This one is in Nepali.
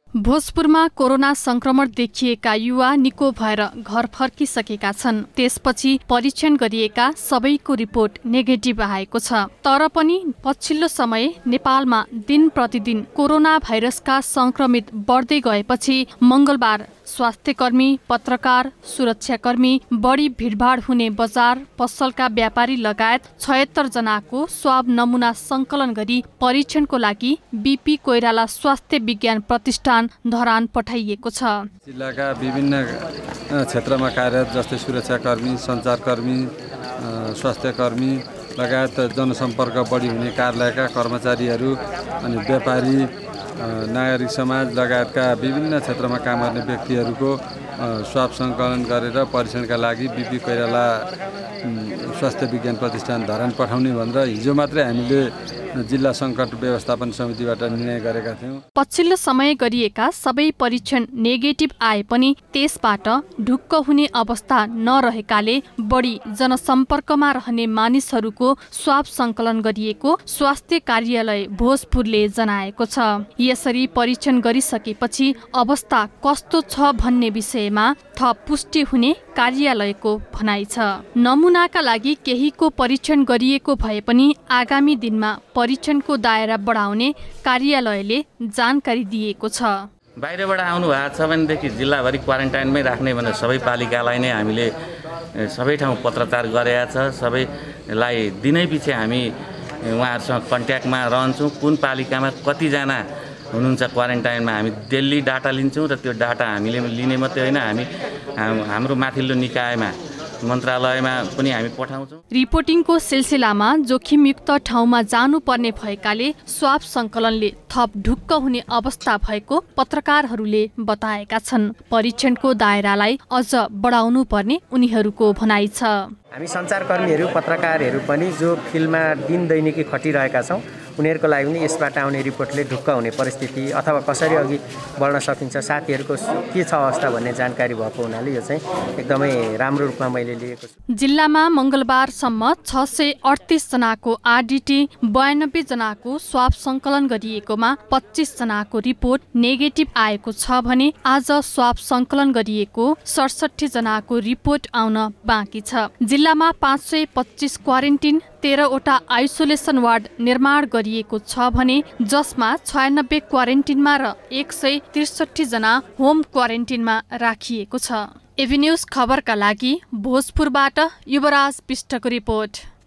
भोजपुरमा कोरोना संक्रमण देखिएका युवा निको भएर घर फर्किसकेका छन्। त्यसपछि परीक्षण गरिएका सबैको रिपोर्ट नेगेटिभ आएको छ। तर पनि पछिल्लो समय नेपालमा दिन प्रतिदिन कोरोना भाइरसका संक्रमित बढ्दै गएपछि मंगलबार स्वास्थ्यकर्मी, पत्रकार, सुरक्षाकर्मी, बढी भिडभाड हुने बजार, पसलका व्यापारी लगायत 76 जनाको स्वाब नमुना संकलन गरी परीक्षणको लागि बीपी कोइराला स्वास्थ्य विज्ञान प्रतिष्ठान धरान पठाइएको छ। जिल्लाका विभिन्न क्षेत्रमा कार्यरत जस्तै सुरक्षाकर्मी, सञ्चारकर्मी, स्वास्थ्यकर्मी लगायत जनसम्पर्क बढी हुने कार्यालयका कर्मचारीहरू अनि व्यापारी, नागरिक समाज लगायतका विभिन्न क्षेत्रमा काम गर्ने व्यक्तिहरूको स्वाब सङ्कलन गरेर परीक्षणका लागि बीपी कोइराला स्वास्थ्य विज्ञान प्रतिष्ठान धरान पठाउने भनेर हिजो मात्रै हामीले जिल्ला सङ्कट व्यवस्थापन समितिबाट निर्णय गरेका थियौँ। पछिल्लो समय गरिएका सबै परीक्षण नेगेटिभ आए पनि त्यसबाट ढुक्क हुने अवस्था नरहेकाले बढी जनसम्पर्कमा रहने मानिसहरूको स्वाब सङ्कलन गरिएको स्वास्थ्य कार्यालय भोजपुरले जनाएको छ। यसरी परीक्षण गरिसकेपछि अवस्था कस्तो छ भन्ने विषयमा थप पुष्टि हुने कार्यालयको भनाइ छ। नमुनाका लागि केहीको परीक्षण गरिएको भए पनि आगामी दिनमा परीक्षणको दायरा बढाउने कार्यालयले जानकारी दिएको छ। बाहिरबाट आउनु भएको छ भनेदेखि जिल्लाभरि क्वारेन्टाइनमै राख्ने भनेर सबै पालिकालाई नै हामीले सबै ठाउँ पत्रचार गरेका छ। सबैलाई दिनै पछि हामी उहाँहरूसँग कन्ट्याक्टमा रहन्छौँ। कुन पालिकामा कतिजना हुनुहुन्छ क्वारेन्टाइनमा हामी डेली डाटा लिन्छौँ र त्यो डाटा हामीले लिने मात्रै होइन, हामी हाम्रो माथिल्लो निकायमा मन्त्रालयमा पनि हामी पठाउँछौँ। रिपोर्टिङको सिलसिलामा जोखिमयुक्त ठाउँमा जानुपर्ने भएकाले स्वाब सङ्कलनले थप ढुक्क हुने अवस्था भएको पत्रकारहरूले बताएका छन्। परीक्षणको दायरालाई अझ बढाउनु पर्ने उनीहरूको भनाइ छ। हामी सञ्चारकर्मीहरू, पत्रकारहरू पनि जो फिल्डमा दिन दैनिकी खटिरहेका छौँ उनीहरूको लागि पनि यसबाट आउने रिपोर्टले ढुक्क हुने परिस्थिति अथवा कसरी अघि बढ्न सकिन्छ, साथीहरूको के छ अवस्था भन्ने जानकारी भएको हुनाले यो चाहिँ एकदमै राम्रो रूपमा मैले लिएको छु। जिल्लामा मंगलबारसम्म 638 जनाको आरडीटी, 92 जनाको स्वाब सङ्कलन गरिएकोमा 25 जनाको रिपोर्ट नेगेटिभ आएको छ भने आज स्वाब सङ्कलन गरिएको 67 जनाको रिपोर्ट आउन बाँकी छ। जिल्लामा 525 क्वारेन्टिन, 13 वटा आइसोलेसन वार्ड निर्माण गरिएको छ भने जसमा 96 क्वारेन्टिनमा र 163 जना होम क्वारेन्टिनमा राखिएको छ। एभी न्यूज खबरका लागि भोजपुरबाट युवराज पिष्टको रिपोर्ट।